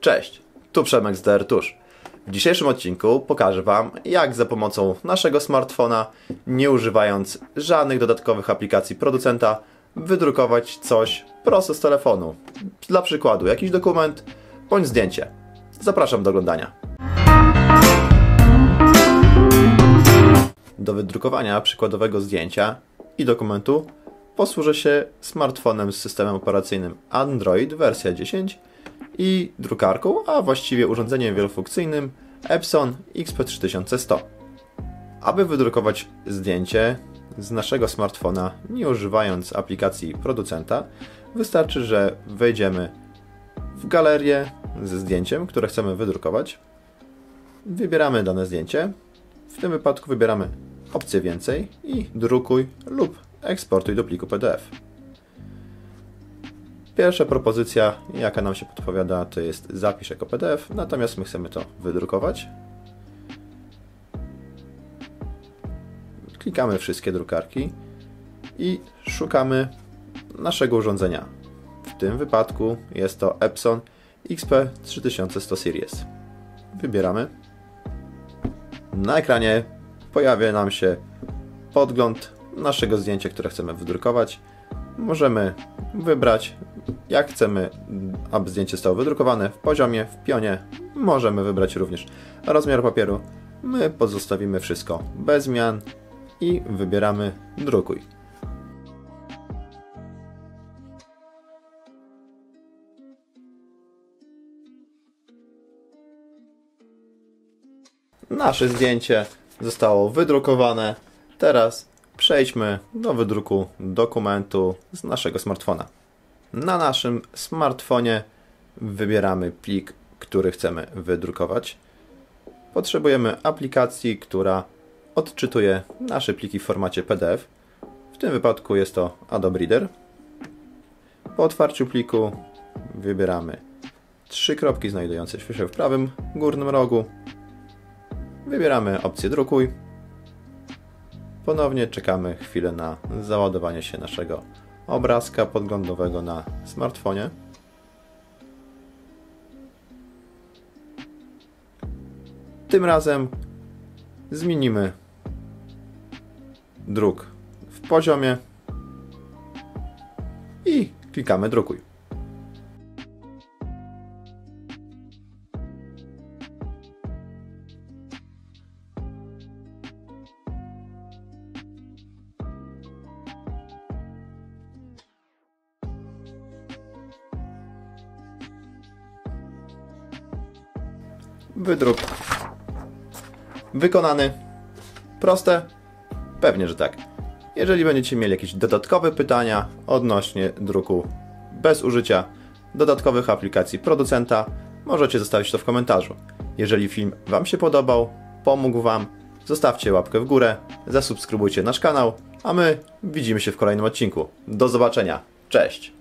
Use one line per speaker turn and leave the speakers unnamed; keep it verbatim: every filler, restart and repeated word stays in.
Cześć, tu Przemek z D R Tusz. W dzisiejszym odcinku pokażę Wam, jak za pomocą naszego smartfona, nie używając żadnych dodatkowych aplikacji producenta, wydrukować coś prosto z telefonu. Dla przykładu jakiś dokument bądź zdjęcie. Zapraszam do oglądania. Do wydrukowania przykładowego zdjęcia i dokumentu posłużę się smartfonem z systemem operacyjnym Android wersja dziesięć i drukarką, a właściwie urządzeniem wielofunkcyjnym Epson X P trzy tysiące sto. Aby wydrukować zdjęcie z naszego smartfona, nie używając aplikacji producenta, wystarczy, że wejdziemy w galerię ze zdjęciem, które chcemy wydrukować. Wybieramy dane zdjęcie. W tym wypadku wybieramy opcję więcej i drukuj lub eksportuj do pliku P D F. Pierwsza propozycja, jaka nam się podpowiada, to jest zapisz jako P D F, natomiast my chcemy to wydrukować. Klikamy wszystkie drukarki i szukamy naszego urządzenia. W tym wypadku jest to Epson X P trzy tysiące sto Series. Wybieramy. Na ekranie pojawia nam się podgląd naszego zdjęcia, które chcemy wydrukować. Możemy wybrać, jak chcemy, aby zdjęcie zostało wydrukowane, w poziomie, w pionie. Możemy wybrać również rozmiar papieru. My pozostawimy wszystko bez zmian i wybieramy drukuj. Nasze zdjęcie zostało wydrukowane. Teraz przejdźmy do wydruku dokumentu z naszego smartfona. Na naszym smartfonie wybieramy plik, który chcemy wydrukować. Potrzebujemy aplikacji, która odczytuje nasze pliki w formacie P D F. W tym wypadku jest to Adobe Reader. Po otwarciu pliku wybieramy trzy kropki znajdujące się w prawym górnym rogu. Wybieramy opcję drukuj. Ponownie czekamy chwilę na załadowanie się naszego obrazka podglądowego na smartfonie. Tym razem zmienimy druk w poziomie i klikamy drukuj. Wydruk wykonany. Proste? Pewnie, że tak. Jeżeli będziecie mieli jakieś dodatkowe pytania odnośnie druku bez użycia dodatkowych aplikacji producenta, możecie zostawić to w komentarzu. Jeżeli film Wam się podobał, pomógł Wam, zostawcie łapkę w górę, zasubskrybujcie nasz kanał, a my widzimy się w kolejnym odcinku. Do zobaczenia. Cześć!